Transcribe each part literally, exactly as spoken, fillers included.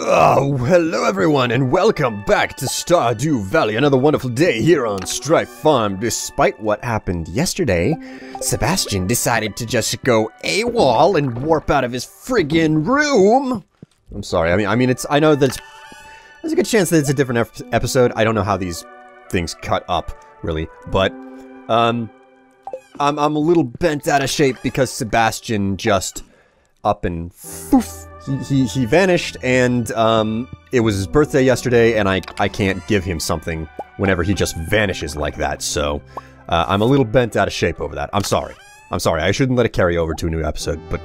Oh, hello everyone, and welcome back to Stardew Valley. Another wonderful day here on Strife Farm. Despite what happened yesterday, Sebastian decided to just go AWOL and warp out of his friggin' room. I'm sorry, I mean, I mean, it's, I know that it's, there's a good chance that it's a different ep episode. I don't know how these things cut up, really, but, um, I'm, I'm a little bent out of shape because Sebastian just up and poof. He, he, he vanished, and, um, it was his birthday yesterday, and I, I can't give him something whenever he just vanishes like that, so, uh, I'm a little bent out of shape over that. I'm sorry. I'm sorry, I shouldn't let it carry over to a new episode, but...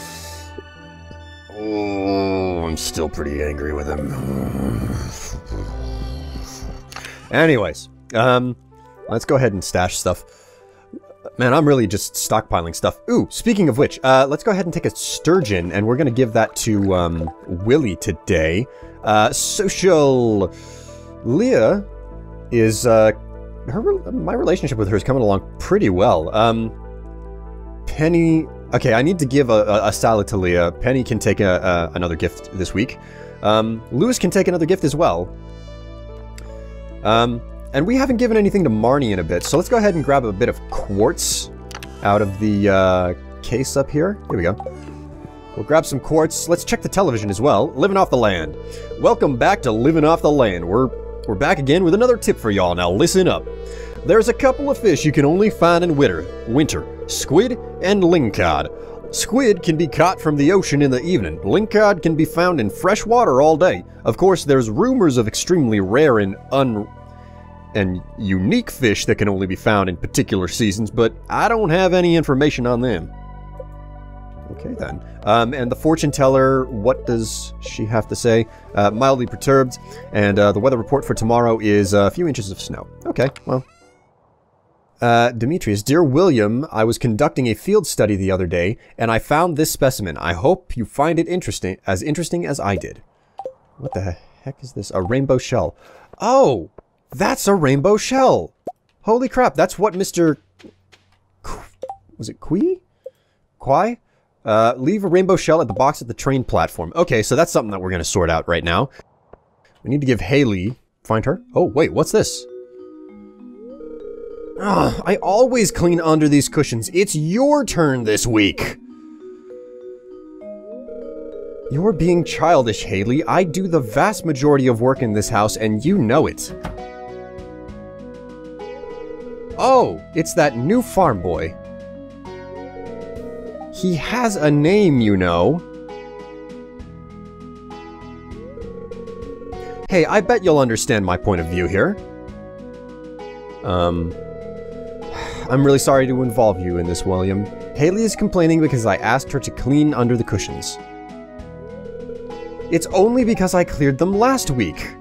Oh, I'm still pretty angry with him. Anyways, um, let's go ahead and stash stuff. Man, I'm really just stockpiling stuff. Ooh, speaking of which, uh, let's go ahead and take a sturgeon, and we're gonna give that to, um, Willy today. Uh, social... Leah is, uh, her, my relationship with her is coming along pretty well. Um, Penny... Okay, I need to give a, a, a salad to Leah. Penny can take a, a, another gift this week. Um, Lewis can take another gift as well. Um... And we haven't given anything to Marnie in a bit, so let's go ahead and grab a bit of quartz out of the uh, case up here. Here we go. We'll grab some quartz. Let's check the television as well. Living Off the Land. Welcome back to Living Off the Land. We're, we're back again with another tip for y'all. Now listen up. There's a couple of fish you can only find in winter. Winter. Squid and lingcod. Squid can be caught from the ocean in the evening. Lingcod can be found in fresh water all day. Of course, there's rumors of extremely rare and un... and unique fish that can only be found in particular seasons, but I don't have any information on them. Okay then. Um, and the fortune teller, what does she have to say? Uh, mildly perturbed, and uh, the weather report for tomorrow is a few inches of snow. Okay, well. Uh, Demetrius, dear William, I was conducting a field study the other day, and I found this specimen. I hope you find it interesting, as interesting as I did. What the heck is this? A rainbow shell. Oh! That's a rainbow shell! Holy crap, that's what Mister Qu was it Kui? Quai? Uh, leave a rainbow shell at the box at the train platform. Okay, so that's something that we're gonna sort out right now. We need to give Haley... Find her? Oh, wait, what's this? Ugh, I always clean under these cushions. It's your turn this week! You're being childish, Haley. I do the vast majority of work in this house, and you know it. Oh, it's that new farm boy. He has a name, you know. Hey, I bet you'll understand my point of view here. Um... I'm really sorry to involve you in this, William. Haley is complaining because I asked her to clean under the cushions. It's only because I cleared them last week.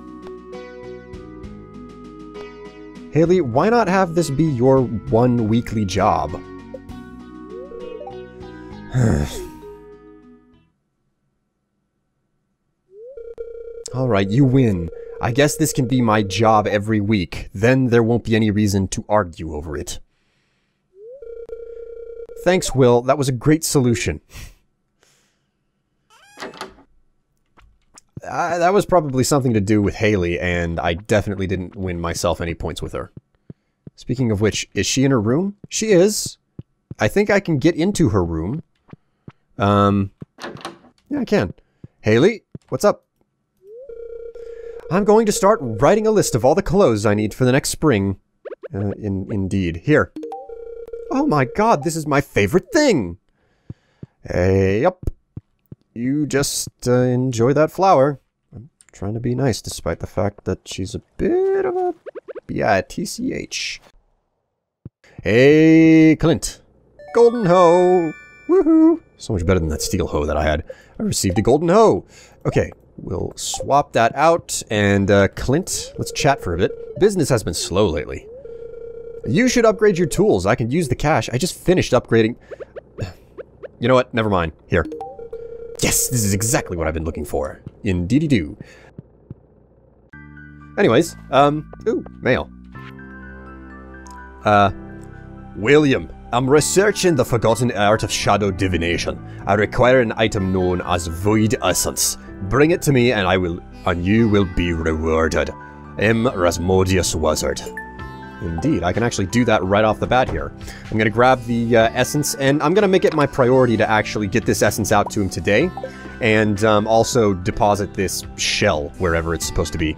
Haley, why not have this be your one weekly job? Alright, you win. I guess this can be my job every week. Then there won't be any reason to argue over it. Thanks, Will. That was a great solution. Uh, that was probably something to do with Haley, and I definitely didn't win myself any points with her. Speaking of which, is she in her room? She is. I think I can get into her room. Um, yeah, I can. Haley, what's up? I'm going to start writing a list of all the clothes I need for the next spring. Uh, in, indeed. Here. Oh my god, this is my favorite thing! Hey, yup. You just uh, enjoy that flower. I'm trying to be nice despite the fact that she's a bit of a... Yeah, T C H. Hey, Clint. Golden hoe! Woohoo! So much better than that steel hoe that I had. I received a golden hoe! Okay, we'll swap that out, and uh, Clint, let's chat for a bit. Business has been slow lately. You should upgrade your tools. I can use the cash. I just finished upgrading... You know what? Never mind. Here. Yes, this is exactly what I've been looking for. Indeedy-doo. Anyways, um, ooh, mail. Uh, William, I'm researching the forgotten art of shadow divination. I require an item known as Void Essence. Bring it to me and I will, and you will be rewarded. M. Rasmodius Wizard. Indeed, I can actually do that right off the bat here. I'm gonna grab the uh, essence, and I'm gonna make it my priority to actually get this essence out to him today, and um, also deposit this shell wherever it's supposed to be.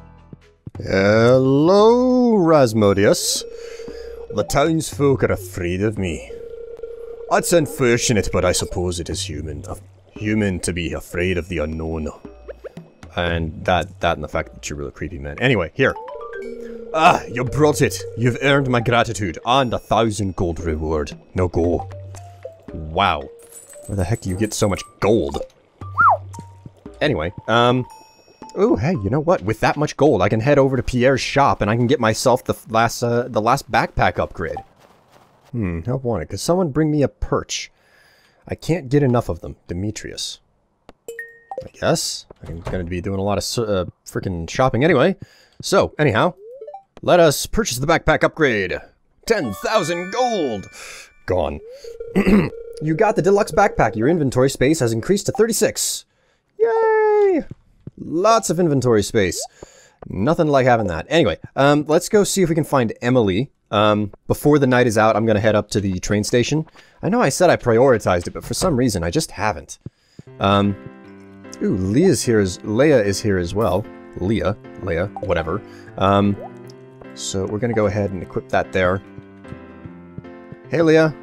Hello, Rasmodius. The townsfolk are afraid of me. That's unfortunate, but I suppose it is human. Uh, human to be afraid of the unknown. And that, that and the fact that you're really creepy, man. Anyway, here. Ah, you brought it. You've earned my gratitude and a thousand gold reward. Now go. Wow. Where the heck do you get so much gold? Anyway, um... oh, hey, you know what? With that much gold, I can head over to Pierre's shop and I can get myself the last, uh, the last backpack upgrade. Hmm, I want it. Could someone bring me a perch? I can't get enough of them. Demetrius. I guess. I'm going to be doing a lot of uh, freaking shopping anyway. So, anyhow, let us purchase the backpack upgrade. ten thousand gold! Gone. You got the deluxe backpack. Your inventory space has increased to thirty-six. Yay! Lots of inventory space. Nothing like having that. Anyway, um, let's go see if we can find Emily. Um, before the night is out, I'm going to head up to the train station. I know I said I prioritized it, but for some reason, I just haven't. Um... Ooh, Leah's here is Leia is here as well. Leah, Leia, whatever. Um, so we're gonna go ahead and equip that there. Hey, Leah.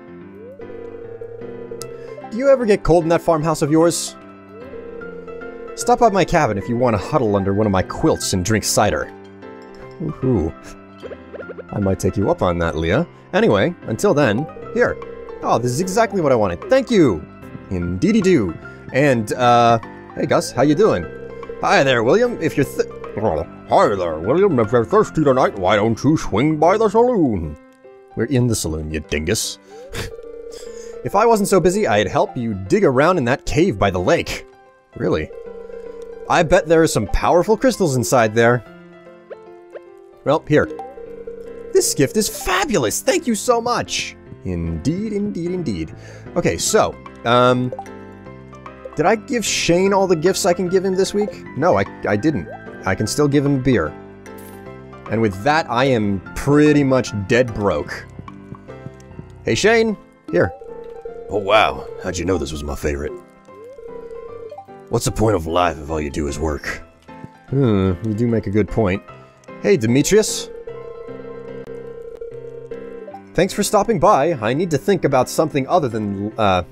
Do you ever get cold in that farmhouse of yours? Stop by my cabin if you want to huddle under one of my quilts and drink cider. Woohoo. I might take you up on that, Leah. Anyway, until then, here. Oh, this is exactly what I wanted. Thank you. Indeedy-do. And, uh... hey, Gus, how you doing? Hi there, William. If you're th- oh, hi there, William. If you're thirsty tonight, why don't you swing by the saloon? We're in the saloon, you dingus. If I wasn't so busy, I'd help you dig around in that cave by the lake. Really? I bet there are some powerful crystals inside there. Well, here. This gift is fabulous. Thank you so much. Indeed, indeed, indeed. Okay, so, um... did I give Shane all the gifts I can give him this week? No, I, I didn't. I can still give him beer. And with that, I am pretty much dead broke. Hey, Shane. Here. Oh, wow. How'd you know this was my favorite? What's the point of life if all you do is work? Hmm, you do make a good point. Hey, Demetrius. Thanks for stopping by. I need to think about something other than, uh...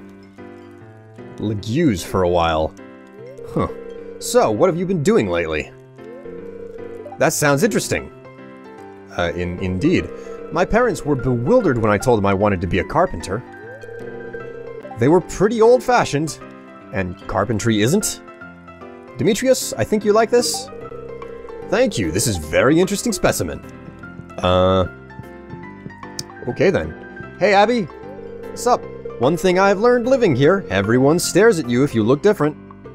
legumes for a while. Huh. So, what have you been doing lately? That sounds interesting. Uh, in indeed. My parents were bewildered when I told them I wanted to be a carpenter. They were pretty old-fashioned, and carpentry isn't. Demetrius, I think you like this? Thank you, this is very interesting specimen. Uh... Okay then. Hey, Abby. What's up? One thing I've learned living here, everyone stares at you if you look different.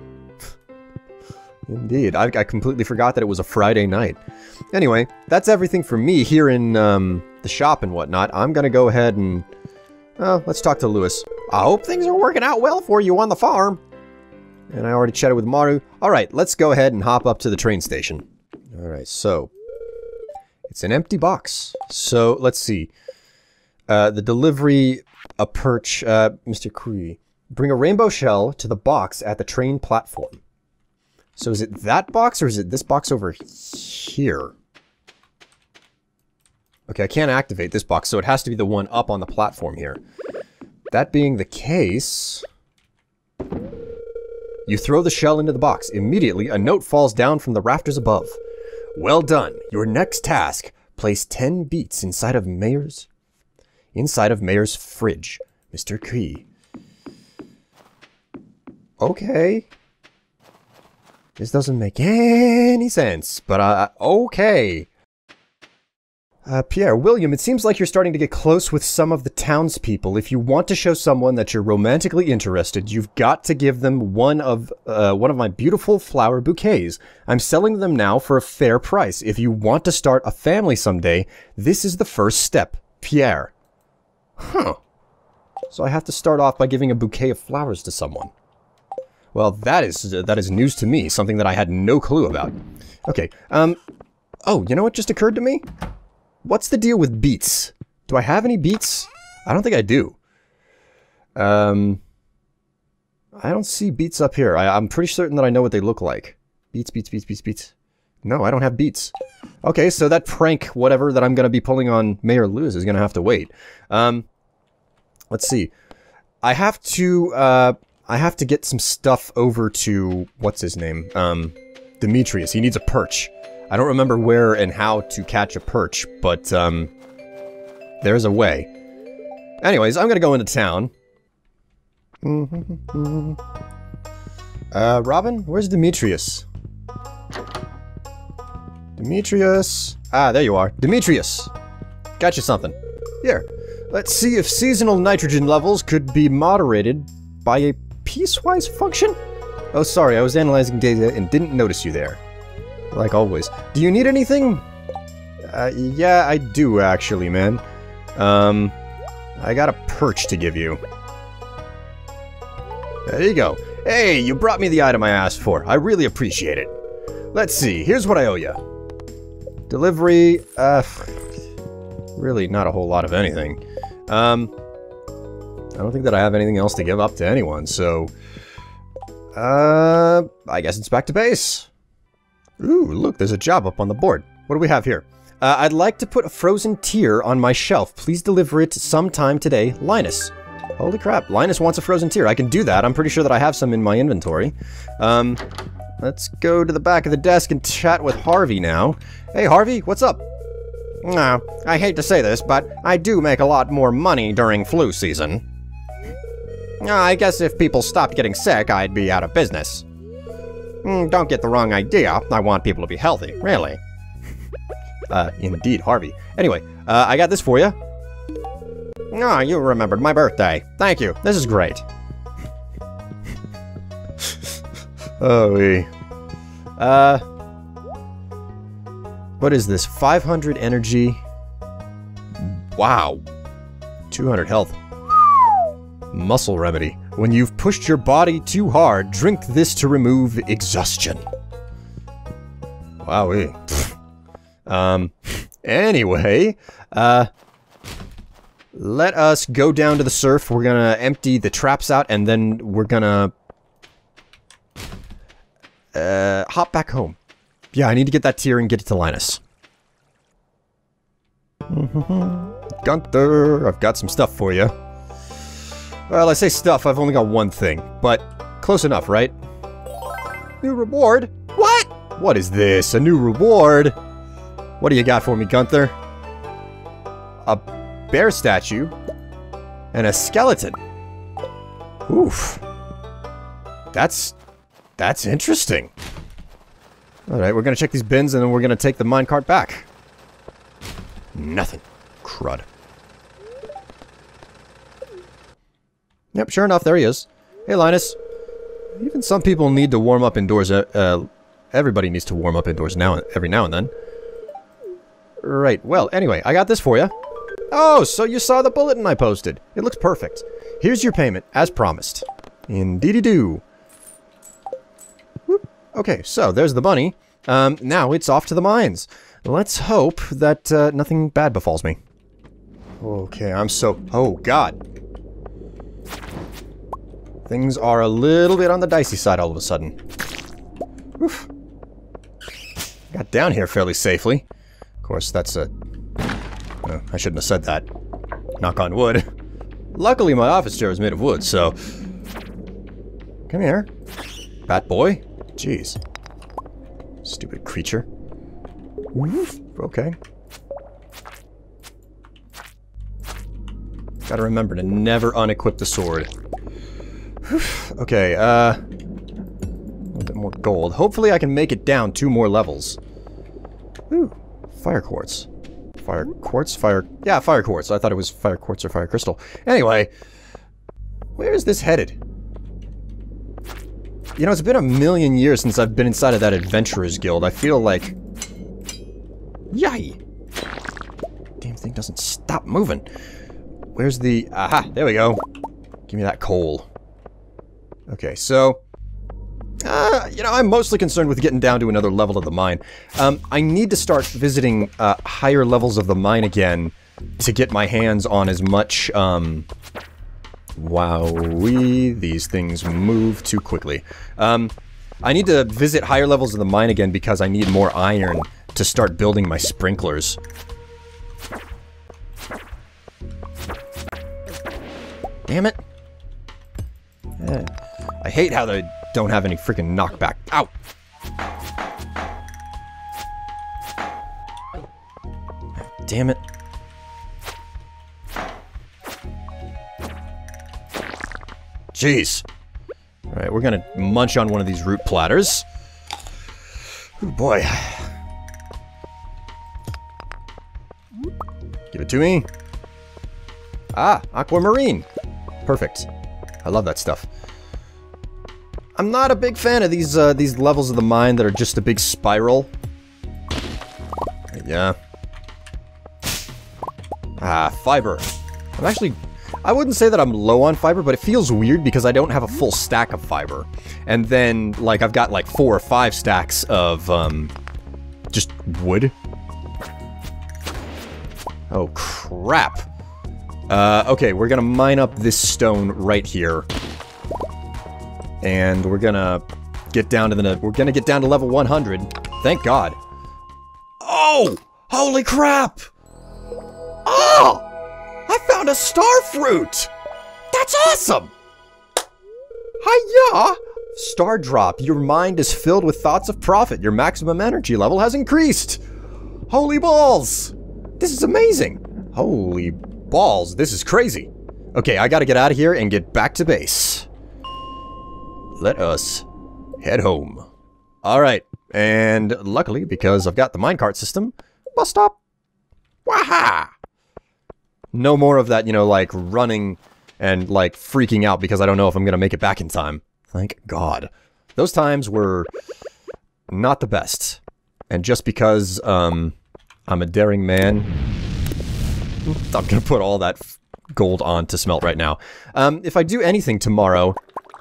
Indeed, I, I completely forgot that it was a Friday night. Anyway, that's everything for me here in, um, the shop and whatnot. I'm gonna go ahead and... well, let's talk to Lewis. I hope things are working out well for you on the farm. And I already chatted with Maru. Alright, let's go ahead and hop up to the train station. Alright, so... it's an empty box. So, let's see. Uh, the delivery... a perch, uh, Mister Cree. Bring a rainbow shell to the box at the train platform. So is it that box, or is it this box over here? Okay, I can't activate this box, so it has to be the one up on the platform here. That being the case... you throw the shell into the box. Immediately, a note falls down from the rafters above. Well done. Your next task. Place ten beets inside of Mayor's... inside of Mayor's fridge. Mister Cree. Okay. This doesn't make any sense, but uh, okay. Uh, Pierre, William, it seems like you're starting to get close with some of the townspeople. If you want to show someone that you're romantically interested, you've got to give them one of, uh, one of my beautiful flower bouquets. I'm selling them now for a fair price. If you want to start a family someday, this is the first step. Pierre. Huh. So I have to start off by giving a bouquet of flowers to someone. Well, that is uh, that is news to me, something that I had no clue about. Okay, um... oh, you know what just occurred to me? What's the deal with beets? Do I have any beets? I don't think I do. Um... I don't see beets up here. I, I'm pretty certain that I know what they look like. Beets, beets, beets, beets, beets. No, I don't have beets. Okay, so that prank, whatever, that I'm going to be pulling on Mayor Lewis is going to have to wait. Um, let's see. I have to, uh, I have to get some stuff over to, what's his name? Um, Demetrius. He needs a perch. I don't remember where and how to catch a perch, but, um, there's a way. Anyways, I'm going to go into town. Uh, Robin? Where's Demetrius? Demetrius. Ah, there you are. Demetrius. Got you something. Here. Let's see if seasonal nitrogen levels could be moderated by a piecewise function? Oh, sorry, I was analyzing data and didn't notice you there. Like always. Do you need anything? Uh, yeah, I do, actually, man. Um, I got a perch to give you. There you go. Hey, you brought me the item I asked for. I really appreciate it. Let's see, here's what I owe you. Delivery, uh, really not a whole lot of anything. Um, I don't think that I have anything else to give up to anyone, so... Uh, I guess it's back to base. Ooh, look, there's a job up on the board. What do we have here? Uh, I'd like to put a frozen tear on my shelf. Please deliver it sometime today, Linus. Holy crap, Linus wants a frozen tear. I can do that. I'm pretty sure that I have some in my inventory. Um, let's go to the back of the desk and chat with Harvey now. Hey, Harvey, what's up? No, I hate to say this, but I do make a lot more money during flu season. I guess if people stopped getting sick, I'd be out of business. Mm, don't get the wrong idea. I want people to be healthy, really. uh, indeed, Harvey. Anyway, uh, I got this for you. Oh, you remembered my birthday. Thank you. This is great. Oh, wee. Uh... What is this? five hundred energy. Wow. two hundred health. Muscle remedy. When you've pushed your body too hard, drink this to remove exhaustion. Wowee. um, anyway, uh... let us go down to the surf. We're gonna empty the traps out, and then we're gonna... Uh, hop back home. Yeah, I need to get that tier and get it to Linus. Gunther, I've got some stuff for you. Well, I say stuff, I've only got one thing, but close enough, right? New reward? What? What is this? A new reward? What do you got for me, Gunther? A bear statue and a skeleton. Oof. That's... that's interesting. Alright, we're gonna check these bins and then we're gonna take the minecart back. Nothing. Crud. Yep, sure enough, there he is. Hey, Linus. Even some people need to warm up indoors. Uh, uh, everybody needs to warm up indoors now, every now and then. Right, well, anyway, I got this for you. Oh, so you saw the bulletin I posted. It looks perfect. Here's your payment, as promised. Indeedy-doo. Whoop. Okay, so there's the money. Um, now it's off to the mines. Let's hope that uh, nothing bad befalls me. Okay, I'm so... oh, God. Things are a little bit on the dicey side all of a sudden. Oof. Got down here fairly safely. Of course, that's a... Uh, I shouldn't have said that. Knock on wood. Luckily, my office chair is made of wood, so... Come here. Bat boy? Jeez. Stupid creature. Oof. Okay. Gotta remember to never unequip the sword. Okay, uh... a little bit more gold. Hopefully I can make it down two more levels. Ooh, fire quartz. Fire quartz? Fire... yeah, fire quartz. I thought it was fire quartz or fire crystal. Anyway, where is this headed? You know, it's been a million years since I've been inside of that Adventurers Guild. I feel like... yay! Damn thing doesn't stop moving. where's the... Aha, there we go. Give me that coal. Okay, so... Uh, you know, I'm mostly concerned with getting down to another level of the mine. Um, I need to start visiting uh, higher levels of the mine again to get my hands on as much... Um, Wowee, these things move too quickly. Um, I need to visit higher levels of the mine again because I need more iron to start building my sprinklers. Damn it. Eh. I hate how they don't have any freaking knockback. Ow! Damn it. Jeez. Alright, we're gonna munch on one of these root platters. Oh boy. Give it to me. Ah, aquamarine. Perfect. I love that stuff. I'm not a big fan of these, uh, these levels of the mine that are just a big spiral. Yeah. Ah, fiber. I'm actually... I wouldn't say that I'm low on fiber, but it feels weird because I don't have a full stack of fiber. And then, like, I've got, like, four or five stacks of, um... just wood. Oh, crap. Uh, okay, we're gonna mine up this stone right here. And we're gonna get down to the... We're gonna get down to level one hundred. Thank God. Oh! Holy crap! Oh! I found a star fruit! That's awesome! Hiya! Star drop. Your mind is filled with thoughts of profit. Your maximum energy level has increased. Holy balls! This is amazing. Holy balls, this is crazy. Okay, I gotta get out of here and get back to base. Let us head home. Alright, and luckily, because I've got the minecart system, bus stop. Waha! No more of that, you know, like, running and, like, freaking out because I don't know if I'm gonna make it back in time. Thank God. Those times were not the best. And just because, um, I'm a daring man, I'm gonna put all that f gold on to smelt right now. Um, if I do anything tomorrow...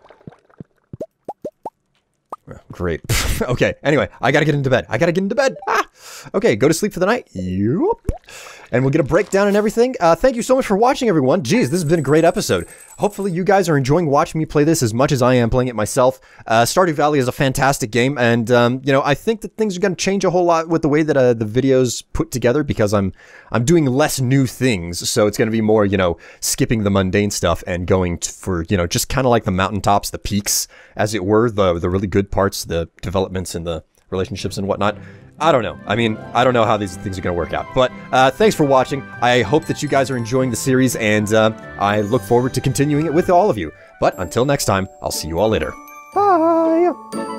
Great. Okay, anyway, I gotta get into bed. I gotta get into bed! Ah! Okay, go to sleep for the night. Yup. And we'll get a breakdown and everything. Uh, thank you so much for watching, everyone. Jeez, this has been a great episode. Hopefully you guys are enjoying watching me play this as much as I am playing it myself. Uh, Stardew Valley is a fantastic game, and, um, you know, I think that things are going to change a whole lot with the way that uh, the videos put together, because I'm I'm doing less new things, so it's going to be more, you know, skipping the mundane stuff and going to, for, you know, just kind of like the mountaintops, the peaks, as it were, the, the really good parts, the developments and the relationships and whatnot. I don't know. I mean, I don't know how these things are going to work out. But uh, thanks for watching. I hope that you guys are enjoying the series, and uh, I look forward to continuing it with all of you. But until next time, I'll see you all later. Bye!